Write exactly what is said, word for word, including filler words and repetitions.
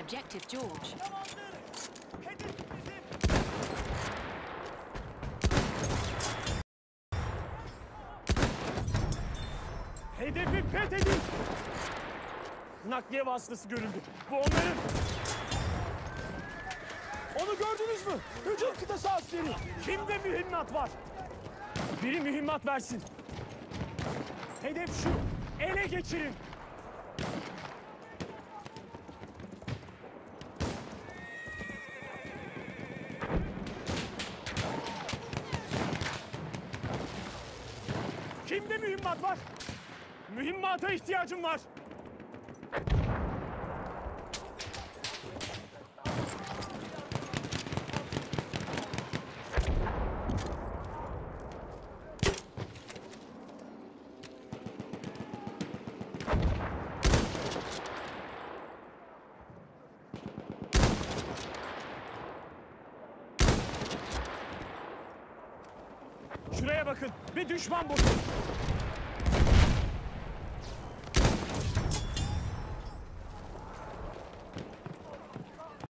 objective, George. Hedefi fethedin. Nakliye vasıtası görüldü. Bu onların. Onu gördünüz mü? Hücum kıtası askeri. Kimde mühimmat var? Biri mühimmat versin. Hedef şu. Ele geçirin. Kimde mühimmat var? Mühimmata ihtiyacım var. Şuraya bakın. Bir düşman botu.